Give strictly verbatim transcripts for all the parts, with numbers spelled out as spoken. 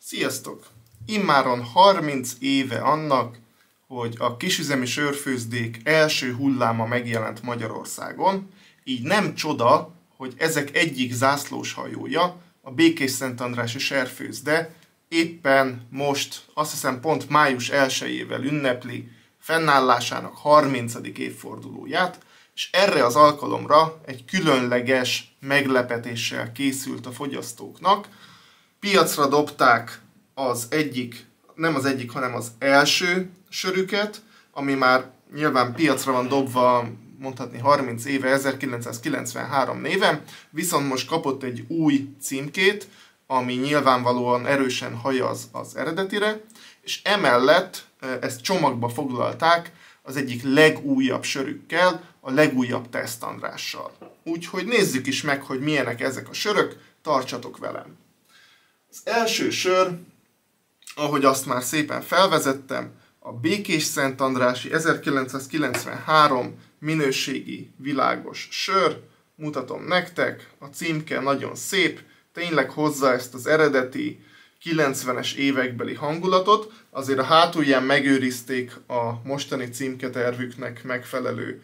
Sziasztok! Immáron harminc éve annak, hogy a kisüzemi sörfőzdék első hulláma megjelent Magyarországon, így nem csoda, hogy ezek egyik zászlóshajója, a Békés-Szentandrási Serfőzde éppen most, azt hiszem pont május elsejével ünnepli fennállásának harmincadik évfordulóját, és erre az alkalomra egy különleges meglepetéssel készült a fogyasztóknak. Piacra dobták az egyik, nem az egyik, hanem az első sörüket, ami már nyilván piacra van dobva, mondhatni harminc éve, ezerkilencszázkilencvenhárom néven, viszont most kapott egy új címkét, ami nyilvánvalóan erősen hajaz az eredetire, és emellett ezt csomagba foglalták az egyik legújabb sörükkel, a legújabb Teszt Andrással. Úgyhogy nézzük is meg, hogy milyenek ezek a sörök, tartsatok velem! Az első sör, ahogy azt már szépen felvezettem, a Békés-Szentandrási ezerkilencszázkilencvenhárom minőségi világos sör. Mutatom nektek, a címke nagyon szép, tényleg hozza ezt az eredeti kilencvenes évekbeli hangulatot, azért a hátulján megőrizték a mostani címketervüknek megfelelő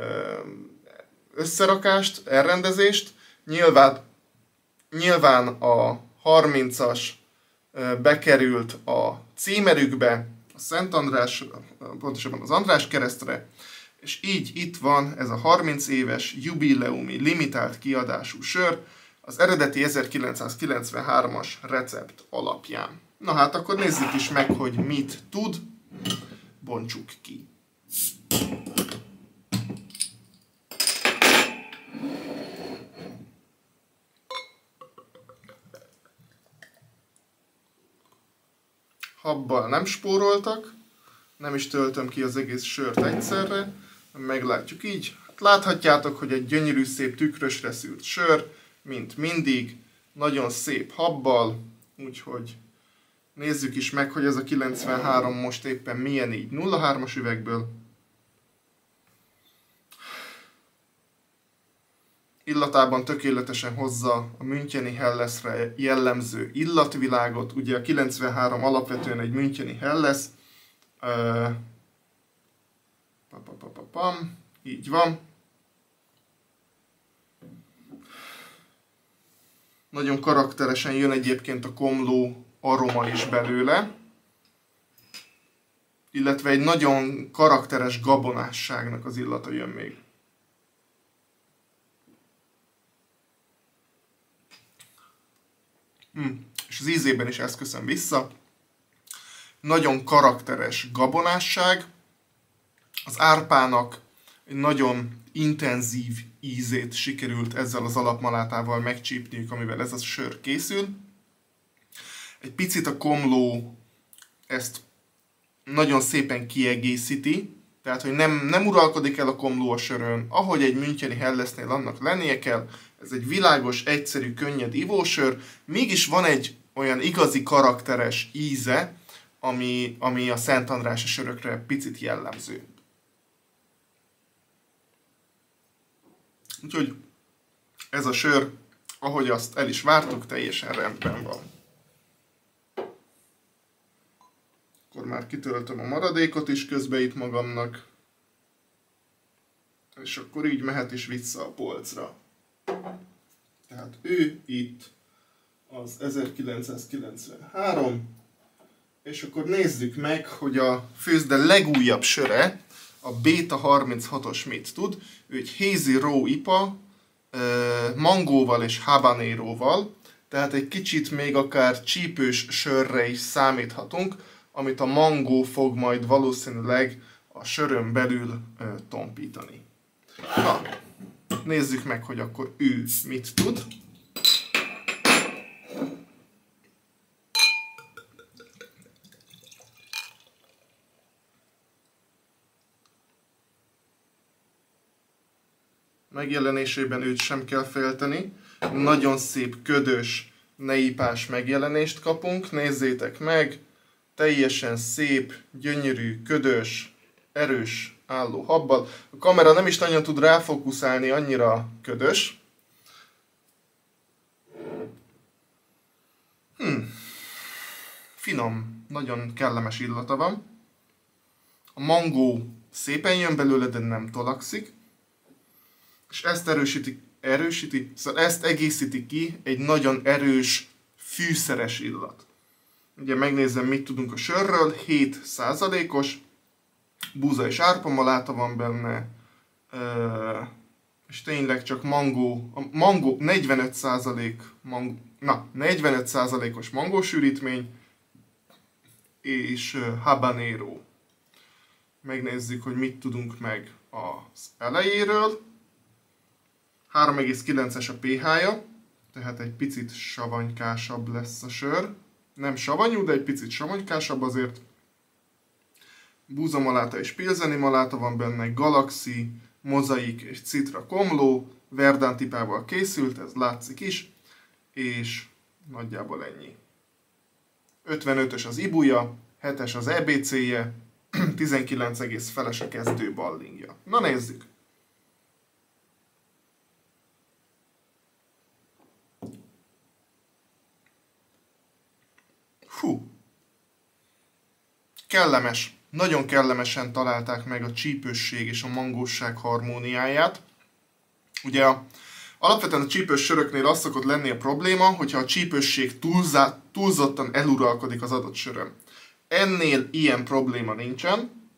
összerakást, elrendezést. Nyilván, nyilván a harmincas bekerült a címerükbe, a Szent András, pontosabban az András keresztre, és így itt van ez a harminc éves jubileumi limitált kiadású sör, az eredeti ezerkilencszázkilencvenhármas recept alapján. Na hát akkor nézzük is meg, hogy mit tud, bontsuk ki. Habbal nem spóroltak, nem is töltöm ki az egész sört egyszerre, meglátjuk így. Hát láthatjátok, hogy egy gyönyörű szép tükrösre szült sör, mint mindig, nagyon szép habbal, úgyhogy nézzük is meg, hogy ez a kilencvenhárom most éppen milyen így nulla hármas üvegből. Illatában tökéletesen hozza a müncheni Hellesre jellemző illatvilágot. Ugye a kilencvenhárom alapvetően egy müncheni Helles. Uh, Papapapapam, így van. Nagyon karakteresen jön egyébként a komló aroma is belőle. Illetve egy nagyon karakteres gabonásságnak az illata jön még. Hmm. És az ízében is ezt köszön vissza. Nagyon karakteres gabonásság. Az árpának egy nagyon intenzív ízét sikerült ezzel az alapmalátával megcsípniük, amivel ez a sör készül. Egy picit a komló ezt nagyon szépen kiegészíti, tehát hogy nem, nem uralkodik el a komló a sörön, ahogy egy müncheni Hellesnél annak lennie kell. Ez egy világos, egyszerű, könnyed ivósör, mégis van egy olyan igazi karakteres íze, ami, ami a Szent Andrássy sörökre picit jellemző. Úgyhogy ez a sör, ahogy azt el is vártuk, teljesen rendben van. Akkor már kitöltöm a maradékot is közbe itt magamnak. És akkor így mehet is vissza a polcra. Tehát ő itt az ezerkilencszázkilencvenhárom, és akkor nézzük meg, hogy a főzde legújabb söre, a Beta harminchatos mit tud. Ő egy Hazy Raw i pé á, mangóval és habaneróval, tehát egy kicsit még akár csípős sörre is számíthatunk, amit a mangó fog majd valószínűleg a sörön belül tompítani. Na, nézzük meg, hogy akkor ő mit tud. Megjelenésében őt sem kell félteni. Nagyon szép, ködös, neipás megjelenést kapunk. Nézzétek meg! Teljesen szép, gyönyörű, ködös, erős álló habbal. A kamera nem is nagyon tud ráfókuszálni, annyira ködös. Hmm. finom, nagyon kellemes illata van. A mangó szépen jön belőle, de nem tolakszik. És ezt erősíti, erősíti, szóval ezt egészíti ki egy nagyon erős, fűszeres illat. Ugye megnézem, mit tudunk a sörről, hét százalékos, búza és árpamaláta van benne, és tényleg csak mangó, a mangó negyvenöt százalék, mangó, na, negyvenöt százalékos mangósűrítmény, és habanero. Megnézzük, hogy mit tudunk meg az elejéről. három egész kilences a pé há-ja, tehát egy picit savanykásabb lesz a sör. Nem savanyú, de egy picit savanykásabb azért. Búzamaláta és pilzeni maláta van benne, galaxi, mozaik és citra komló, verdán tipával készült, ez látszik is, és nagyjából ennyi. ötvenötös az ibuja, hetes az é bé cé-je, tizenkilenc egész feles a kezdő ballingja. Na nézzük! Hú! Kellemes. Nagyon kellemesen találták meg a csípősség és a mangósság harmóniáját. Ugye a, alapvetően a csípős söröknél az szokott lenni a probléma, hogyha a csípősség túlzá, túlzottan eluralkodik az adott sörön. Ennél ilyen probléma nincsen,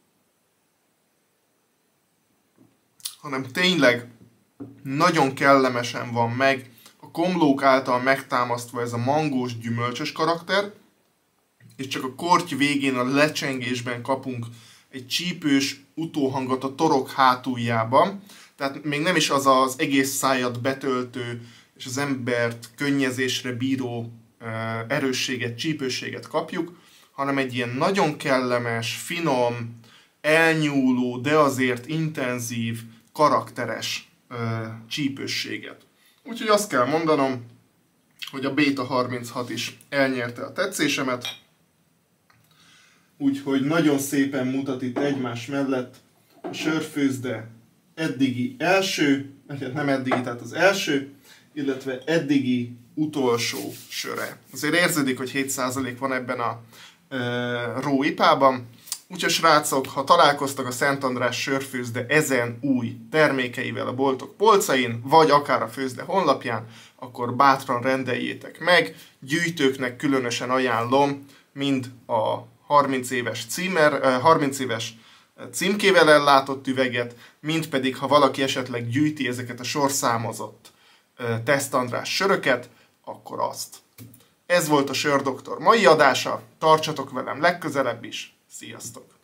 hanem tényleg nagyon kellemesen van meg a komlók által megtámasztva ez a mangós, gyümölcsös karakter, és csak a korty végén a lecsengésben kapunk egy csípős utóhangot a torok hátuljában. Tehát még nem is az az egész szájat betöltő és az embert könnyezésre bíró erősséget, csípősséget kapjuk, hanem egy ilyen nagyon kellemes, finom, elnyúló, de azért intenzív, karakteres csípősséget. Úgyhogy azt kell mondanom, hogy a Beta harminchat is elnyerte a tetszésemet. Úgyhogy nagyon szépen mutat itt egymás mellett a sörfőzde eddigi első, vagy nem eddigi, tehát az első, illetve eddigi utolsó söre. Azért érződik, hogy hét százalék van ebben a e, raw i pé á-ban. Úgyhogy srácok, ha találkoztak a Szent András sörfőzde ezen új termékeivel a boltok polcain, vagy akár a főzde honlapján, akkor bátran rendeljétek meg. Gyűjtőknek különösen ajánlom mind a harminc éves, címer, harminc éves címkével ellátott üveget, mint pedig, ha valaki esetleg gyűjti ezeket a sorszámozott Teszt András söröket, akkor azt. Ez volt a Sördoktor mai adása, tartsatok velem legközelebb is, sziasztok!